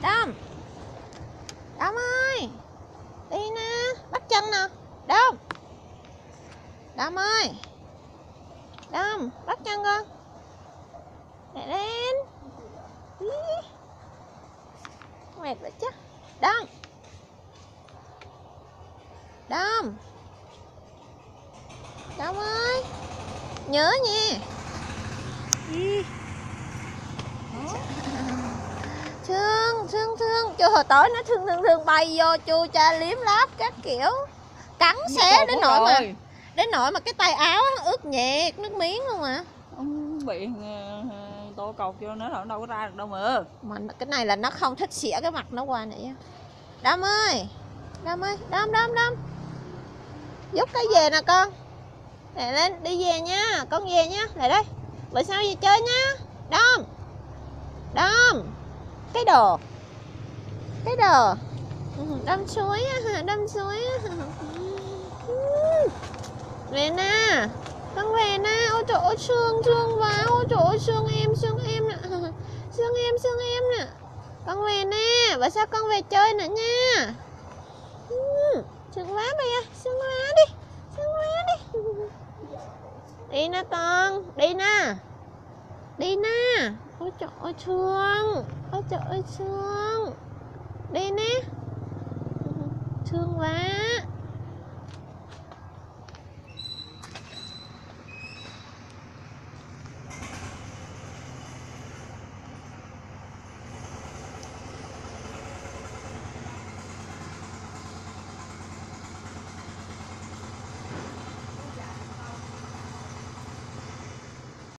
Đông. Đông ơi, đi nè, bắt chân nè. Đông. Đông ơi, Đông, bắt chân con. Để lên. Ý. Mệt vậy chứ. Đông. Đông. Đông ơi, nhớ nha. Thương trời, tối nó thương bay vô chu cha liếm láp các kiểu, cắn xé đến nỗi mà cái tay áo nó ướt nhẹp nước miếng luôn mà. Bị tô cột cho nó đâu có ra được đâu mà cái này là nó không thích xỉa cái mặt nó qua này. Đâm ơi, Đâm giúp cái về nè con. Để lên đi về nha, con về nha. Lại đây, bữa sau về chơi nha. Đâm cái đồ đâm suối về nè, con về nè. Ôi trời ơi, thương quá. Ôi trời ơi, thương em nè, thương em nè. Con về nè, bữa sau con về chơi nữa nha. Thương quá bây, thương quá đi. Đi nè con, đi nè. Ôi trời ơi thương. Đi nè. Thương quá.